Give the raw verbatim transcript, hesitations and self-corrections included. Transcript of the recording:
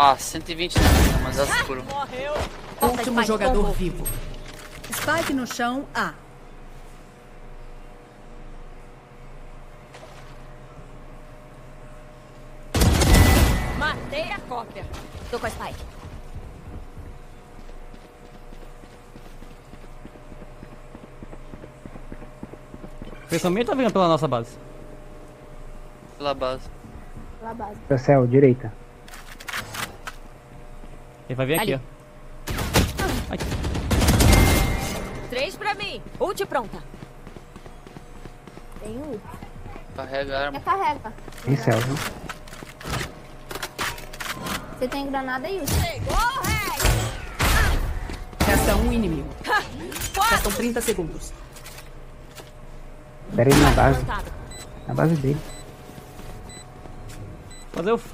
Ah, cento e vinte não, mas é seguro. Morreu. Último jogador vivo. Spike no chão, A. Matei a cópia. Tô com a Spike. Pensamento tá vindo pela nossa base. Pela base. Pela base. Pra céu, direita. Ele vai vir aqui, Ali. ó. Ai. Três pra mim. Ult pronta. Tem um. Carrega a arma. Recarrega. Em céu, viu? Você tem granada aí, Wilson? Chegou, rei. Resta um inimigo. Restam trinta segundos. Pera aí na base. Plantado. Na base dele. Fazer o